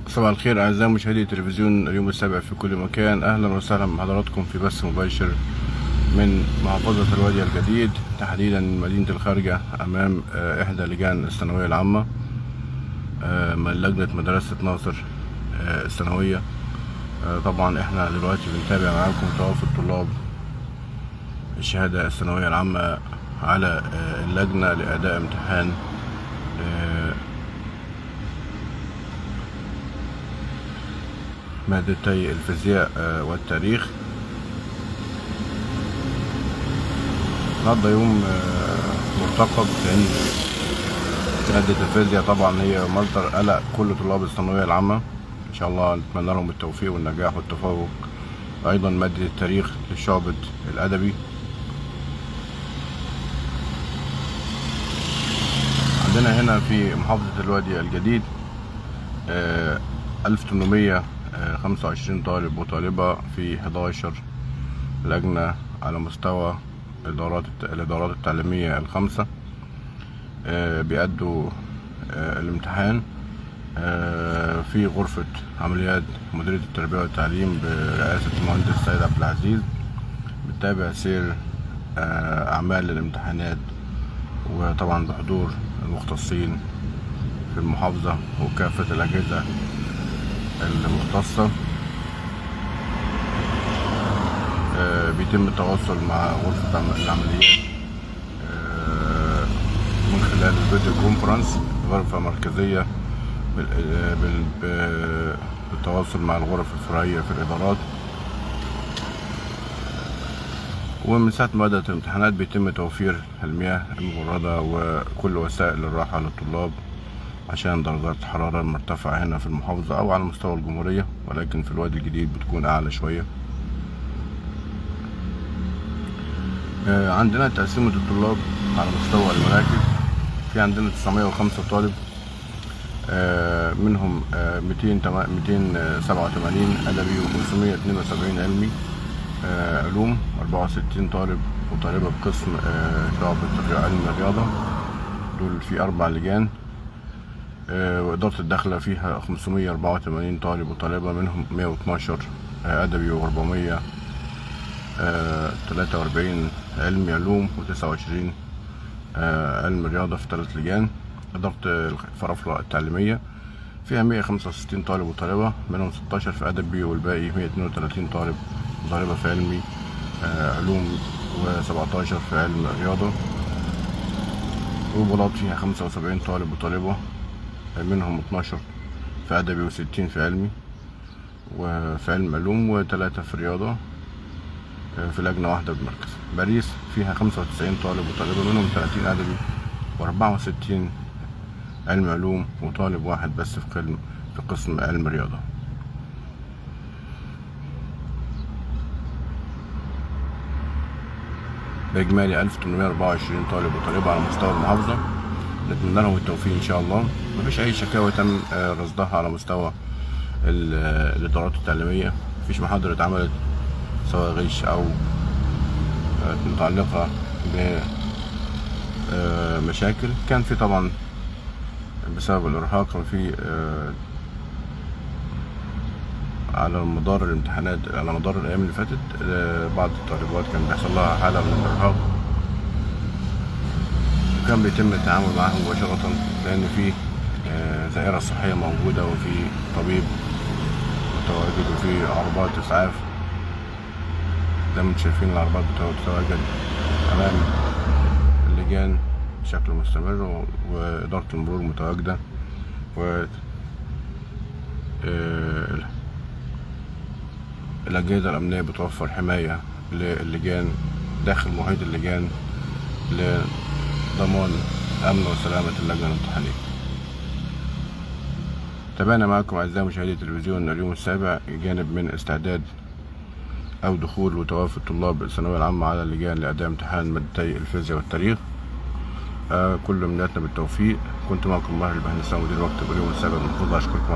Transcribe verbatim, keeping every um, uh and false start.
صباح الخير أعزائي مشاهدي تلفزيون اليوم السابع في كل مكان. أهلا وسهلا بحضراتكم في بث مباشر من محافظة الوادي الجديد، تحديدا مدينة الخارجة، أمام إحدى لجان الثانوية العامة من لجنة مدرسة ناصر الثانوية. طبعا احنا دلوقتي بنتابع معاكم توافد طلاب الشهادة الثانوية العامة على اللجنة لأداء امتحان مادتي الفيزياء والتاريخ. النهارده يوم مرتقب، لأن مادة الفيزياء طبعا هي مصدر قلق كل طلاب الثانوية العامة. إن شاء الله نتمنى لهم التوفيق والنجاح والتفوق. أيضا مادة التاريخ للشعبة الأدبي. عندنا هنا في محافظة الوادي الجديد ألف وتمنمية خمسة وعشرين طالب وطالبة في حداشر لجنة على مستوى الإدارات الإدارات التعليمية الخمسة بيأدوا الامتحان في غرفة عمليات مديرية التربية والتعليم برئاسة المهندس سيد عبد العزيز. بتتابع سير أعمال الامتحانات، وطبعا بحضور المختصين في المحافظة وكافة الأجهزة المختصة. بيتم التواصل مع غرفة العمليات من خلال الفيديو كونفرنس، غرفة مركزية بالتواصل مع الغرف الفرعية في الإدارات. ومن ساعة ما بدأت الامتحانات بيتم توفير المياه المبردة وكل وسائل الراحة للطلاب عشان درجات الحرارة المرتفعة هنا في المحافظة أو على مستوى الجمهورية، ولكن في الوادي الجديد بتكون أعلى شوية. عندنا تقسيمة الطلاب على مستوى المراكز. في عندنا تسعمية وخمسة طالب، منهم ميتين سبعة وتمانين أدبي وخمسمية اتنين وسبعين علمي علوم، أربعة وستين طالب وطالبة بقسم شعبة علم الرياضة. دول في أربع لجان، وإدارة الداخلة فيها خمسمية أربعة وتمانين طالب وطالبة، منهم مية واتناشر أدبي وأربعمية تلاتة وأربعين علمي علوم وتسعة وعشرين علم رياضة في ثلاث لجان. إدارة الفرافرة التعليمية فيها مية خمسة وستين طالب وطالبة، منهم ستاشر في أدبي والباقي مية اتنين وتلاتين طالب وطالبة في علمي علوم وسبعتاشر في علم رياضة. وبلاط فيها خمسة وسبعين طالب وطالبة، منهم اتناشر في أدبي وستين في علمي وفي علم علوم وتلاتة في رياضة في لجنة واحدة بمركز. باريس فيها خمسة وتسعين طالب وطالبة، منهم تلاتين أدبي وأربعة وستين علم علوم وطالب واحد بس في قسم في قسم علم رياضة. بإجمالي ألف وتمنمية أربعة وعشرين طالب وطالبة على مستوى المحافظة. نتمنى لهم التوفيق إن شاء الله. مفيش أي شكاوى تم رصدها على مستوى الإدارات التعليمية. مفيش محاضرة اتعملت سواء غش أو متعلقة بمشاكل. كان في طبعا بسبب الإرهاق، كان في على مدار الامتحانات على مدار الأيام اللي فاتت بعض الطالبات كان بيحصل لها حالة من الإرهاق، وكان بيتم التعامل معهم مباشرة، لأن في دائرة صحية موجودة وفي طبيب متواجد وفي عربات إسعاف. زي ما انتم شايفين العربات بتتواجد أمام اللجان بشكل مستمر، وإدارة المرور متواجدة، و الأجهزة الأمنية بتوفر حماية للجان داخل محيط اللجان لضمان أمن وسلامة اللجنة الامتحانية. تابعنا معكم أعزائي مشاهدي تلفزيون اليوم السابع جانب من استعداد أو دخول وتوافد طلاب الثانوية العامة على اللجان لأداء امتحان مادتي الفيزياء والتاريخ. آه كل أمنياتنا بالتوفيق. كنت معكم ماهر البهنساوي مدير مكتب اليوم السابع من المحافظة. أشكركم.